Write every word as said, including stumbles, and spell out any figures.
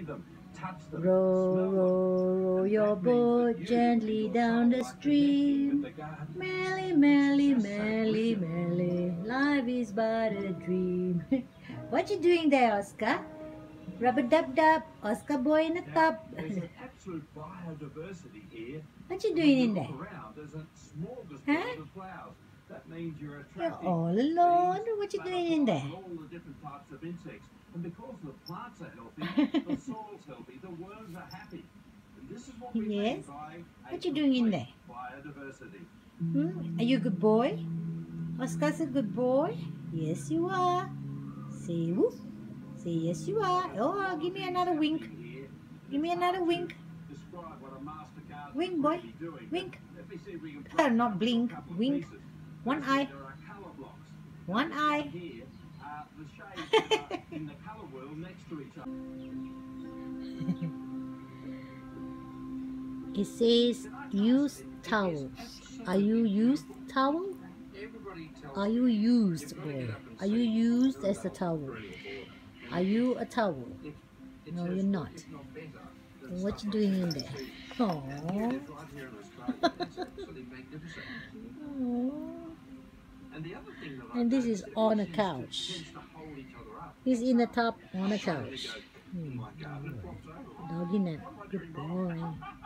them, touch them, Row, smell them. row, row your boat gently down the stream. Merrily, merrily, merrily, merrily, life is but a dream. What you doing there, Oscar? Rub-a-dub-dub, Oscar boy in the tub. There's an absolute biodiversity here. What you doing in there? Around, there's a smorgasbord Huh? of flowers. That means you're You're attracting all alone. bees, What you doing in there? butterflies, and all the different types of insects. And because the plants are healthy, the soil's healthy, the worms are happy. And this is what we mean Yes. by a What you doing in there? biodiversity. Hmm? Are you a good boy? Oscar's a good boy? Yes, you are. Say whoop. Say yes, you are. Oh, give me another wink. Give me another wink. Describe what a MasterCard Wink, boy. really doing. Wink. Let me see if we can Uh, break it not up into a blink. couple of Wink. pieces. One Firstly, eye. there are colour blocks. One eye. Here are the shades that are in the colour wheel next to each other. It says use towels. Are you used towel? Everybody tells Are you used, boy? Are you used as a towel? Are you a towel? No, you're not. Then what you doing in there? Aww. right here in Australia. It's absolutely magnificent. And the other thing that I And this is noticed on a is it couch. tends to hold each other up. He's in the top on a couch. My garden flops over. Doggy nap. Good boy.